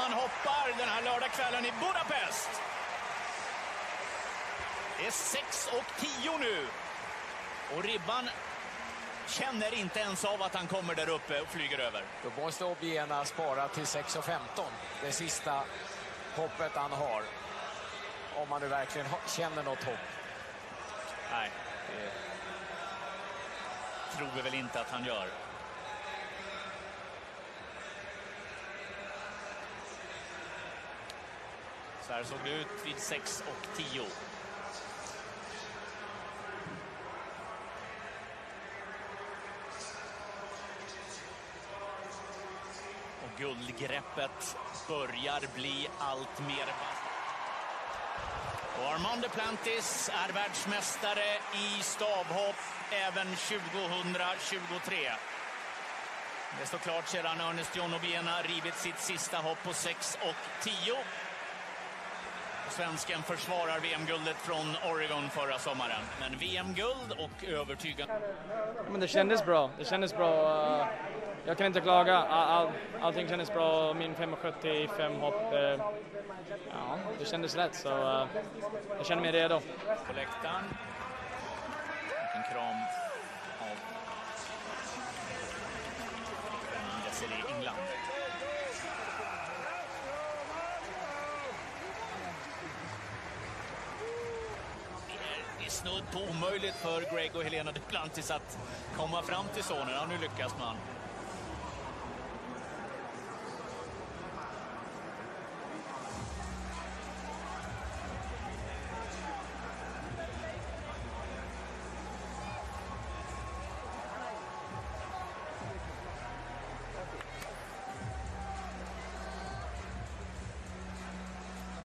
man hoppar den här lördagskvällen i Budapest. Det är 6:10 nu. Och ribban känner inte ens av att han kommer där uppe och flyger över. Då måste Obiena spara till 6:15. Det sista hoppet han har. Om man nu verkligen känner något hopp. Nej, det tror vi väl inte att han gör. Så här såg det ut vid 6:10. Och guldgreppet börjar bli allt mer. Och Armand Duplantis är världsmästare i stavhopp även 2023. Det står klart sedan Ernest John Obiena rivit sitt sista hopp på 6:10. Svensken försvarar VM-guldet från Oregon förra sommaren. Men VM-guld och övertygande. Men det kändes bra. Det kändes bra. Jag kan inte klaga. Allting kändes bra. Min 5,75 hopp. Ja, det kändes rätt. Så jag känner mig redo. På läktaren. En kram av Desiree England. Det är snudd på omöjligt för Greg och Helena Duplantis att komma fram till zonen. Ja, nu lyckas man.